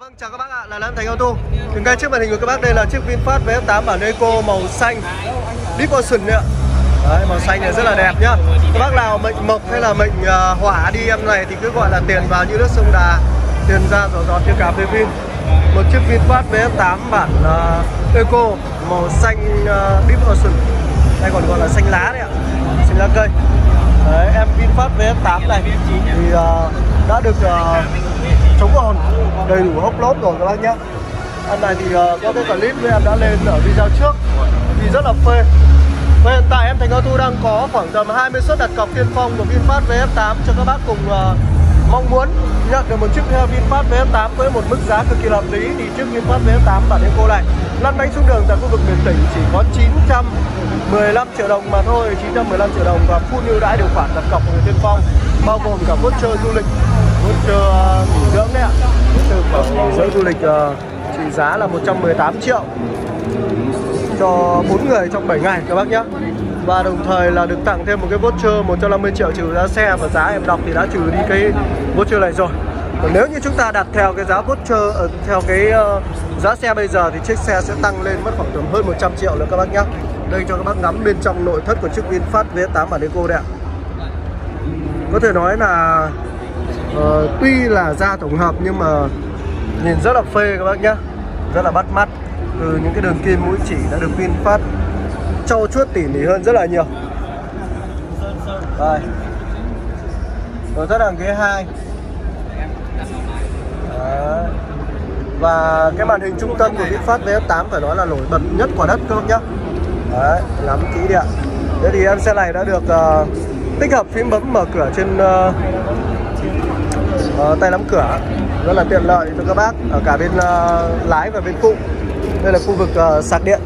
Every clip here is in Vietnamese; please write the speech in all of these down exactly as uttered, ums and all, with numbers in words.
Vâng, chào các bác ạ, là Lan Thành Auto. Thì ngay trước màn hình của các bác đây là chiếc VinFast vê ép tám bản Eco màu xanh Deep Ocean đấy ạ. Đấy, màu xanh này rất là đẹp nhá. Các bác nào mệnh mộc hay là mệnh uh, hỏa đi em này thì cứ gọi là tiền vào như nước sông Đà, tiền ra giỏ giọt như cà phê Vin. Một chiếc VinFast vê ép tám bản uh, Eco màu xanh uh, Deep Ocean, đây còn gọi là xanh lá đấy ạ, xanh lá cây. Đấy, em VinFast vê ép tám này thì uh, đã được uh, chống ồn, đầy đủ hốc lốp rồi các bác nhé. Anh này thì uh, có cái clip với em đã lên ở video trước thì rất là phê. Và hiện tại em Thành Auto đang có khoảng tầm hai mươi suất đặt cọc tiên phong của VinFast vê ép tám cho các bác cùng uh, mong muốn nhận được một chiếc theo VinFast vê ép tám với một mức giá cực kỳ hợp lý. Thì chiếc VinFast vê ép tám bản Eco này lăn bánh xuống đường tại khu vực miền tỉnh chỉ có chín trăm mười lăm triệu đồng mà thôi, chín trăm mười lăm triệu đồng và full ưu đãi điều khoản đặt cọc của người tiên phong, bao gồm cả voucher du lịch, voucher uh, nghỉ dưỡng đấy ạ, voucher nghỉ dưỡng du lịch uh, trị giá là một trăm mười tám triệu cho bốn người trong bảy ngày các bác nhé. Và đồng thời là được tặng thêm một cái voucher một trăm năm mươi triệu trừ giá xe, và giá em đọc thì đã trừ đi cái voucher này rồi. Còn nếu như chúng ta đặt theo cái giá voucher uh, theo cái uh, giá xe bây giờ thì chiếc xe sẽ tăng lên mất khoảng tầm hơn một trăm triệu nữa các bác nhé. Đây cho các bác ngắm bên trong nội thất của chiếc VinFast vê ép tám bản Eco đây ạ. Có thể nói là uh, tuy là da tổng hợp nhưng mà nhìn rất là phê các bác nhé, rất là bắt mắt. Từ những cái đường kim mũi chỉ đã được VinFast trau chuốt tỉ mỉ hơn rất là nhiều. Đây, nội thất hàng ghế hai. Đấy. Và cái màn hình trung tâm của VinFast vê ép tám phải nói là nổi bật nhất quả đất các bác nhé. Đấy, ngắm kỹ đi ạ. Thế thì em xe này đã được uh, tích hợp phím bấm mở cửa trên uh, uh, tay nắm cửa, rất là tiện lợi cho các bác ở cả bên uh, lái và bên phụ. Đây là khu vực uh, sạc điện.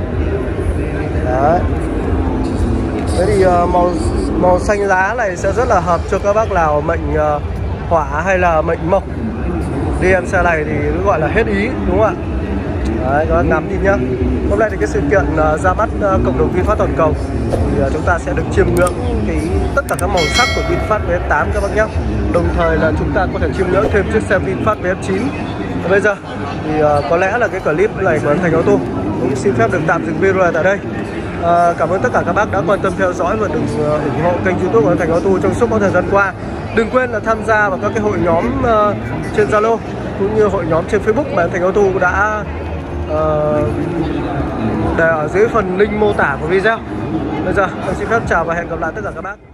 Đấy. Thế thì uh, màu màu xanh lá này sẽ rất là hợp cho các bác nào mệnh uh, hỏa hay là mệnh mộc. Đi em xe này thì cứ gọi là hết ý, đúng không ạ? Đấy, các bác ngắm nhìn nhá. Hôm nay thì cái sự kiện uh, ra mắt uh, cộng đồng VinFast toàn cầu thì uh, chúng ta sẽ được chiêm ngưỡng cái tất cả các màu sắc của VinFast vê ép tám các bác nhé. Đồng thời là chúng ta có thể chiêm ngưỡng thêm chiếc xe VinFast vê ép chín. Và bây giờ thì uh, có lẽ là cái clip này của anh Thành Auto cũng xin phép được tạm dừng video này tại đây. Uh, cảm ơn tất cả các bác đã quan tâm theo dõi và đừng uh, ủng hộ kênh YouTube của anh Thành Auto trong suốt quãng thời gian qua. Đừng quên là tham gia vào các cái hội nhóm uh, trên Zalo cũng như hội nhóm trên Facebook mà anh Thành Auto đã uh, để ở dưới phần link mô tả của video. Bây giờ tôi xin phép chào và hẹn gặp lại tất cả các bác.